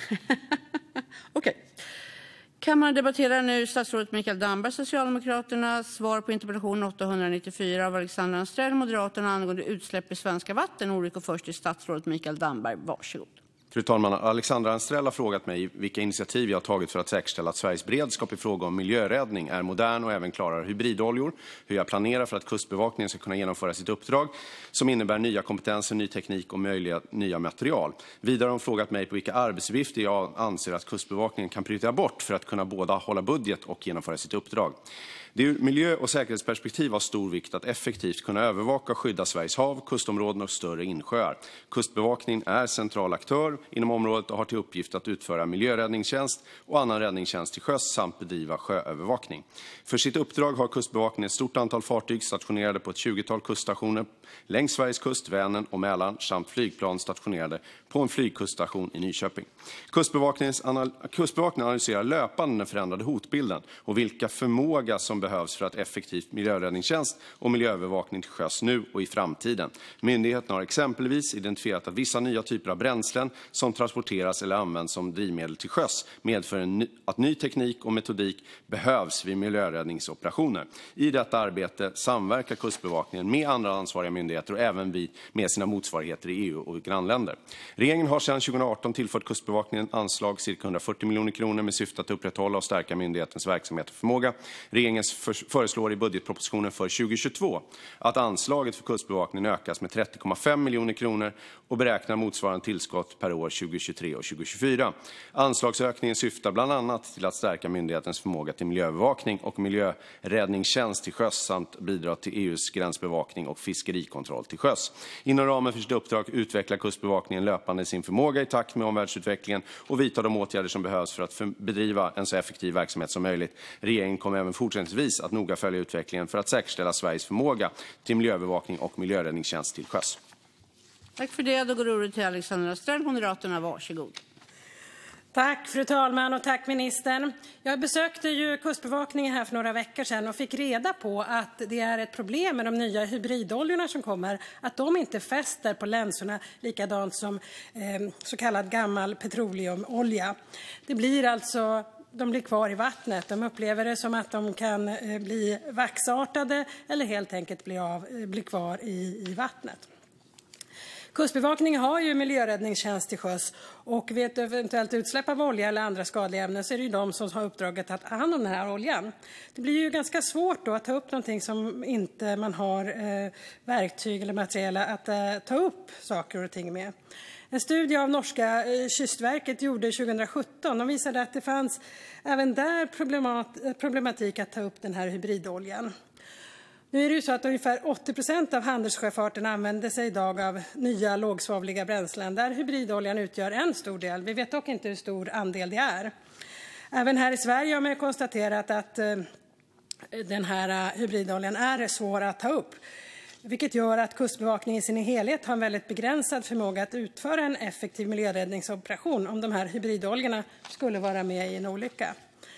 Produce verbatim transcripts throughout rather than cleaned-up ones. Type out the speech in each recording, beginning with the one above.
Okej. Okay. Kammaren debatterar nu statsrådet Mikael Damberg, Socialdemokraterna, svar på interpellation åttahundranittiofyra av Alexandra Anstrell, Moderaterna, angående utsläpp i svenska vatten. Olyckor först till statsrådet Mikael Damberg. Varsågod. Fru talman, Alexandra Anstrell har frågat mig vilka initiativ jag har tagit för att säkerställa att Sveriges beredskap i fråga om miljöräddning är modern och även klarar hybridoljor, hur jag planerar för att Kustbevakningen ska kunna genomföra sitt uppdrag som innebär nya kompetenser, ny teknik och möjliga nya material. Vidare har hon frågat mig på vilka arbetsuppgifter jag anser att Kustbevakningen kan prioritera bort för att kunna båda hålla budget och genomföra sitt uppdrag. Det är ur miljö- och säkerhetsperspektiv av stor vikt att effektivt kunna övervaka och skydda Sveriges hav, kustområden och större insjöar. Kustbevakningen är central aktör inom området och har till uppgift att utföra miljöräddningstjänst och annan räddningstjänst till sjöss samt bedriva sjöövervakning. För sitt uppdrag har Kustbevakningen ett stort antal fartyg stationerade på ett tjugotal kuststationer längs Sveriges kust, Vänern och Mälaren samt flygplan stationerade på en flygkuststation i Nyköping. Kustbevakningens anal- Kustbevakningen analyserar löpande den förändrade hotbilden och vilka förmåga som behövs för att effektivt miljöräddningstjänst och miljöövervakning till sjöss nu och i framtiden. Myndigheten har exempelvis identifierat att vissa nya typer av bränslen som transporteras eller används som drivmedel till sjöss medför en ny, att ny teknik och metodik behövs vid miljöräddningsoperationer. I detta arbete samverkar Kustbevakningen med andra ansvariga myndigheter och även vid, med sina motsvarigheter i E U och grannländer. Regeringen har sedan tjugoarton tillfört Kustbevakningen anslag cirka hundrafyrtio miljoner kronor med syfte att upprätthålla och stärka myndighetens verksamhet och förmåga. Regeringen föreslår i budgetpropositionen för tjugohundratjugotvå att anslaget för Kustbevakningen ökas med trettio komma fem miljoner kronor och beräknar motsvarande tillskott per år tjugohundratjugotre och tjugohundratjugofyra. Anslagsökningen syftar bland annat till att stärka myndighetens förmåga till miljöövervakning och miljöräddningstjänst till sjöss samt bidra till E U:s gränsbevakning och fiskerikontroll till sjöss. Inom ramen för sitt uppdrag utvecklar Kustbevakningen löpande sin förmåga i takt med omvärldsutvecklingen och vidtar de åtgärder som behövs för att bedriva en så effektiv verksamhet som möjligt. Regeringen kommer även fortsättningsvis att noga följa utvecklingen för att säkerställa Sveriges förmåga till miljöövervakning och miljöräddningstjänst till sjöss. Tack för det. Då går ordet till Alexandra Anstrell, Moderaterna. Varsågod. Tack fru talman och tack ministern. Jag besökte ju Kustbevakningen här för några veckor sedan och fick reda på att det är ett problem med de nya hybridoljorna som kommer, att de inte fäster på länsorna likadant som eh, så kallad gammal petroleumolja. Det blir alltså, de blir kvar i vattnet. De upplever det som att de kan eh, bli vaxartade eller helt enkelt bli, av, eh, bli kvar i, i vattnet. Kustbevakningen har ju miljöräddningstjänst till sjöss och vid ett eventuellt utsläpp av olja eller andra skadliga ämnen så är det ju de som har uppdraget att ta hand om den här oljan. Det blir ju ganska svårt då att ta upp någonting som inte man har eh, verktyg eller material att eh, ta upp saker och ting med. En studie av norska eh, Kystverket gjorde tjugohundrasjutton och visade att det fanns även där problemat- problematik att ta upp den här hybridoljan. Nu är det ju så att ungefär åttio procent av handelssjöfarten använder sig idag av nya lågsvavliga bränslen där hybridoljan utgör en stor del. Vi vet dock inte hur stor andel det är. Även här i Sverige har man konstaterat att eh, den här hybridoljan är svår att ta upp. Vilket gör att Kustbevakningen i sin helhet har en väldigt begränsad förmåga att utföra en effektiv miljöräddningsoperation om de här hybridoljorna skulle vara med i en olycka.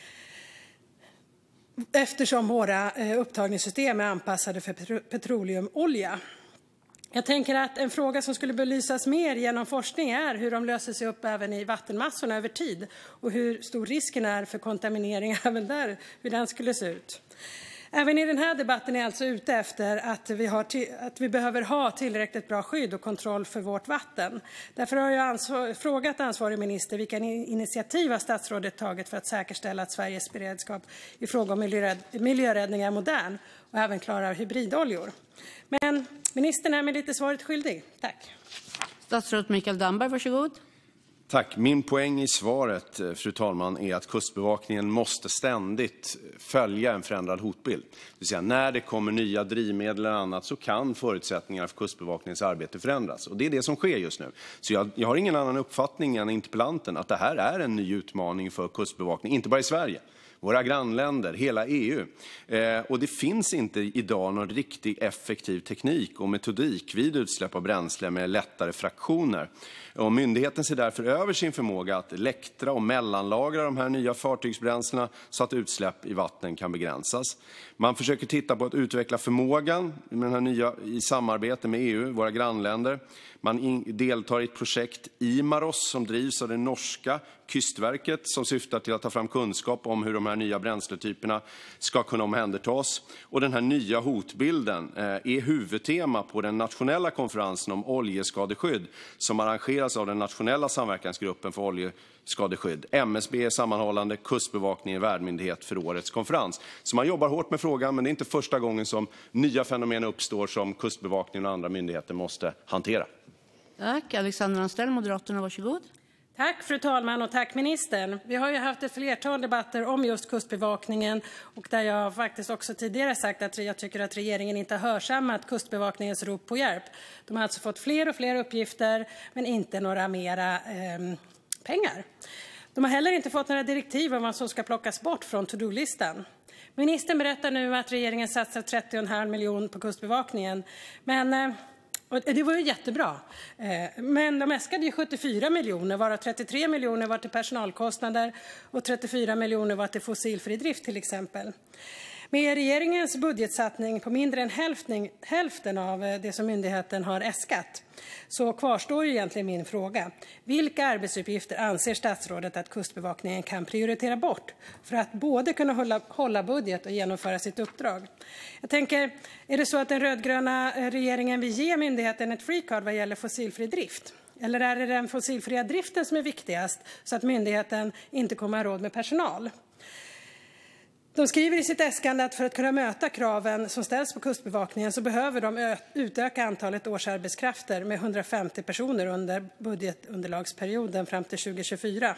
Eftersom våra upptagningssystem är anpassade för petroleumolja. Jag tänker att en fråga som skulle belysas mer genom forskning är hur de löser sig upp även i vattenmassorna över tid och hur stor risken är för kontaminering även där, hur den skulle se ut. Även i den här debatten är jag alltså ute efter att vi, har att vi behöver ha tillräckligt bra skydd och kontroll för vårt vatten. Därför har jag ansvar, frågat ansvarig minister vilka initiativ har statsrådet tagit för att säkerställa att Sveriges beredskap i fråga om miljörädd, miljöräddning är modern och även klarar hybridoljor. Men ministern är mig lite svaret skyldig. Tack. Statsrådet Mikael Damberg, varsågod. Tack. Min poäng i svaret, fru talman, är att Kustbevakningen måste ständigt följa en förändrad hotbild. Det vill säga, när det kommer nya drivmedel eller annat så kan förutsättningarna för Kustbevakningens arbete förändras. Och det är det som sker just nu. Så jag, jag har ingen annan uppfattning än interpellanten att det här är en ny utmaning för Kustbevakningen, inte bara i Sverige. våra grannländer, hela E U. Eh, och det finns inte idag någon riktigt effektiv teknik och metodik vid utsläpp av bränsle med lättare fraktioner. Och myndigheten ser därför över sin förmåga att läktra och mellanlagra de här nya fartygsbränslena så att utsläpp i vatten kan begränsas. Man försöker titta på att utveckla förmågan med den här nya i samarbete med E U, våra grannländer. Man in, deltar i ett projekt IMAROS som drivs av det norska Kystverket som syftar till att ta fram kunskap om hur de här nya bränsletyperna ska kunna omhändertas. Och den här nya hotbilden eh, är huvudtema på den nationella konferensen om oljeskadeskydd som arrangeras av den nationella samverkansgruppen för oljeskadeskydd. M S B är sammanhållande, Kustbevakningen är värdmyndighet för årets konferens. Så man jobbar hårt med frågan, men det är inte första gången som nya fenomen uppstår som Kustbevakningen och andra myndigheter måste hantera. Tack. Alexandra Anstrell, Moderaterna, varsågod. Tack fru talman och tack ministern. Vi har ju haft ett flertal debatter om just Kustbevakningen och där jag faktiskt också tidigare sagt att jag tycker att regeringen inte har hörsammat Kustbevakningens rop på hjälp. De har alltså fått fler och fler uppgifter men inte några mera eh, pengar. De har heller inte fått några direktiv om vad som ska plockas bort från to-do-listan. Ministern berättar nu att regeringen satsar trettio komma fem miljoner på Kustbevakningen, men eh, och det var ju jättebra. Men de äskade ju sjuttiofyra miljoner, varav trettiotre miljoner var till personalkostnader och trettiofyra miljoner var till fossilfri drift till exempel. Med regeringens budgetsatsning på mindre än hälften, hälften av det som myndigheten har äskat så kvarstår ju egentligen min fråga. Vilka arbetsuppgifter anser statsrådet att Kustbevakningen kan prioritera bort för att både kunna hålla, hålla budget och genomföra sitt uppdrag? Jag tänker, är det så att den rödgröna regeringen vill ge myndigheten ett free card vad gäller fossilfri drift? Eller är det den fossilfria driften som är viktigast så att myndigheten inte kommer ha råd med personal? De skriver i sitt äskande att för att kunna möta kraven som ställs på Kustbevakningen så behöver de utöka antalet årsarbetskrafter med hundrafemtio personer under budgetunderlagsperioden fram till tjugo tjugofyra.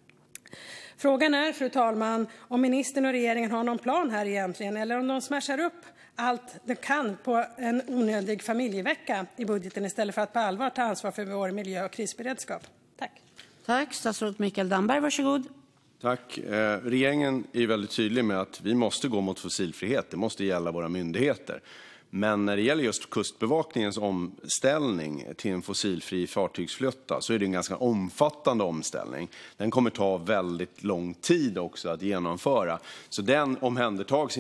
Frågan är, fru talman, om ministern och regeringen har någon plan här egentligen eller om de smashar upp allt de kan på en onödig familjevecka i budgeten istället för att på allvar ta ansvar för vår miljö- och krisberedskap. Tack. Tack. Statsrådet Mikael Damberg, varsågod. Tack. Eh, regeringen är väldigt tydlig med att vi måste gå mot fossilfrihet. Det måste gälla våra myndigheter. Men när det gäller just Kustbevakningens omställning till en fossilfri fartygsflotta så är det en ganska omfattande omställning. Den kommer ta väldigt lång tid också att genomföra. Så den omhändertas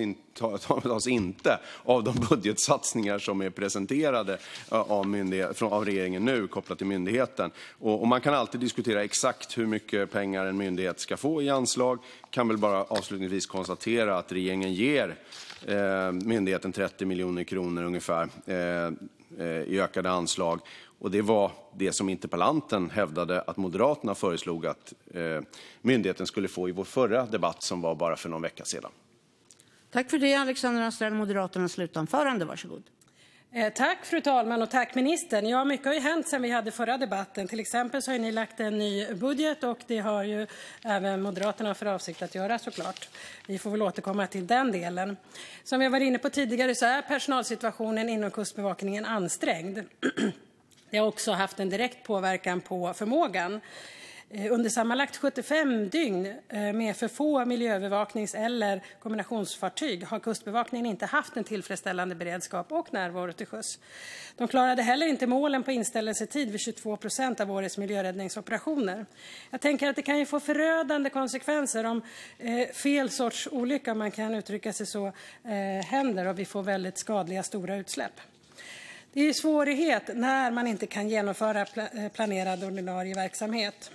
inte av de budgetsatsningar som är presenterade av, myndighet, av regeringen nu kopplat till myndigheten. Och, och man kan alltid diskutera exakt hur mycket pengar en myndighet ska få i anslag. Kan väl bara avslutningsvis konstatera att regeringen ger Eh, myndigheten trettio miljoner kronor ungefär eh, eh, i ökade anslag. Och det var det som interpellanten hävdade att Moderaterna föreslog att eh, myndigheten skulle få i vår förra debatt som var bara för någon vecka sedan. Tack för det, Alexandra Anstrell, Moderaternas slutanförande. Varsågod. Eh, tack fru talman och tack ministern. Ja, mycket har ju hänt sedan vi hade förra debatten. Till exempel så har ni lagt en ny budget och det har ju även Moderaterna för avsikt att göra såklart. Vi får väl återkomma till den delen. Som vi var inne på tidigare så är personalsituationen inom Kustbevakningen ansträngd. Det har också haft en direkt påverkan på förmågan. Under sammanlagt sjuttiofem dygn med för få miljöövervaknings- eller kombinationsfartyg har Kustbevakningen inte haft en tillfredsställande beredskap och närvaro till sjöss. De klarade heller inte målen på inställelsetid vid tjugotvå procent av årets miljöräddningsoperationer. Jag tänker att det kan ju få förödande konsekvenser om eh, fel sorts olycka, om man kan uttrycka sig så, eh, händer och vi får väldigt skadliga stora utsläpp. Det är ju svårighet när man inte kan genomföra pla- planerad ordinarie verksamhet.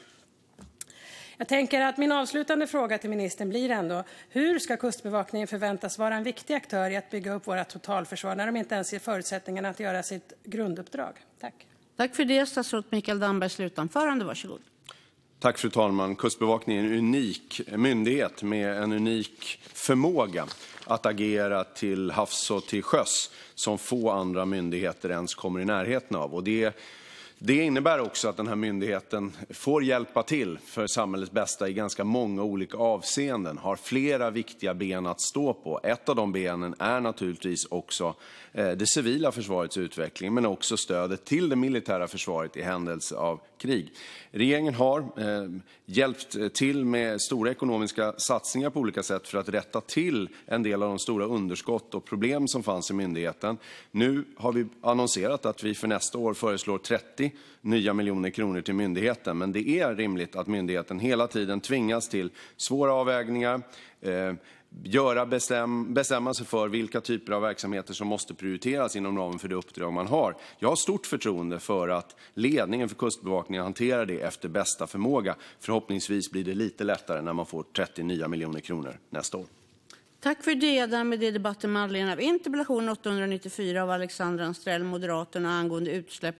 Jag tänker att min avslutande fråga till ministern blir ändå, hur ska Kustbevakningen förväntas vara en viktig aktör i att bygga upp våra totalförsvar när de inte ens ger förutsättningarna att göra sitt grunduppdrag? Tack. Tack för det, statsrådet Mikael Damberg, slutanförande. Varsågod. Tack fru talman. Kustbevakningen är en unik myndighet med en unik förmåga att agera till havs och till sjöss som få andra myndigheter ens kommer i närheten av. Och det Det innebär också att den här myndigheten får hjälpa till för samhällets bästa i ganska många olika avseenden, har flera viktiga ben att stå på. Ett av de benen är naturligtvis också det civila försvarets utveckling, men också stödet till det militära försvaret i händelse av krig. Regeringen har eh, hjälpt till med stora ekonomiska satsningar på olika sätt för att rätta till en del av de stora underskott och problem som fanns i myndigheten. Nu har vi annonserat att vi för nästa år föreslår trettio nya miljoner kronor till myndigheten, men det är rimligt att myndigheten hela tiden tvingas till svåra avvägningar, eh, göra bestäm, bestämma sig för vilka typer av verksamheter som måste prioriteras inom ramen för det uppdrag man har. Jag har stort förtroende för att ledningen för Kustbevakningen hanterar det efter bästa förmåga. Förhoppningsvis blir det lite lättare när man får trettio nya miljoner kronor nästa år. Tack för det. Därmed är debatten med anledning av interpellation åttahundranittiofyra av Alexandra Anstrell, Moderaterna, angående utsläpp